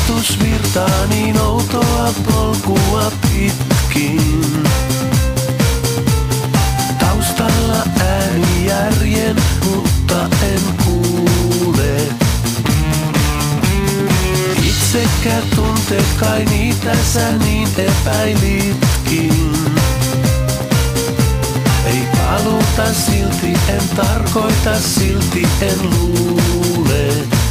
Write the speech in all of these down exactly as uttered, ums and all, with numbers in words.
Ajatus virtaa niin outoa polkua pitkin. Taustalla ääni järjen, mutta en kuule. Itsekään tunteet kai niitä sä niin epäilitkin. Ei paluuta silti, en tarkoita silti, en luule.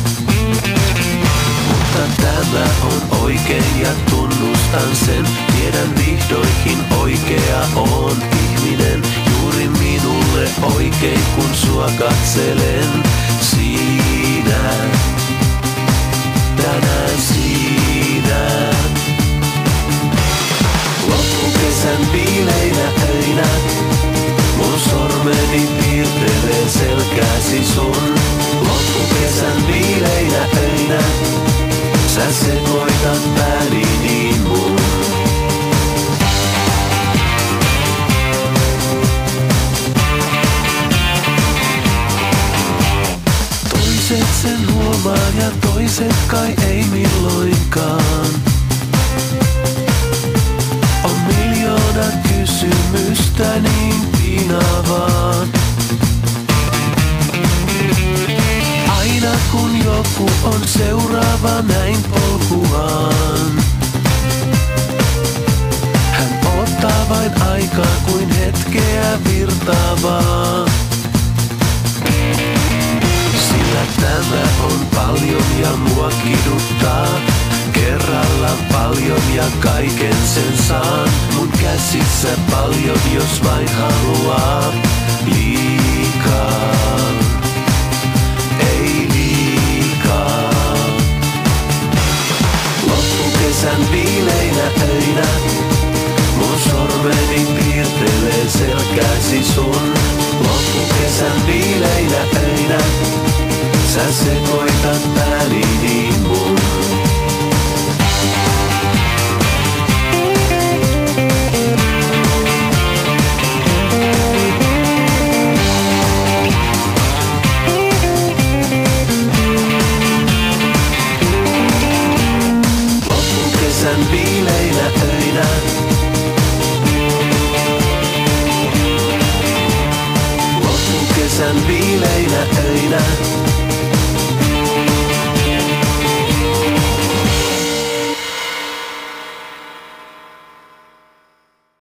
Mutta tämä on oikein ja tunnustan sen. Tiedän vihdoinkin oikea on ihminen. Juuri minulle oikein kun sua katselen. Siinä, tänään siinä. Loppukesän viileinä öinä mun sormeni piirtelee selkääsi sun. Loppukesän viileinä öinä sä sekoitat pääni niin mun. Toiset sen huomaa ja toiset kai ei milloinkaan. On miljoona kysymystä niin piinavaa. Aina kun joku on seuraava näin polkuaan. Hän ottaa vain aikaa kuin hetkeä virtaavaa. Sillä tämä on paljon ja mua kiduttaa. Kerralla paljon ja kaiken sen saan. Mun käsissä paljon jos vain haluaa. Liikaa, ei liikaa. Loppukesän viileinä öinä mun sormeni piirtelee selkääsi sun. Loppukesän viileinä öinä sä sekoitat pääni niin mun.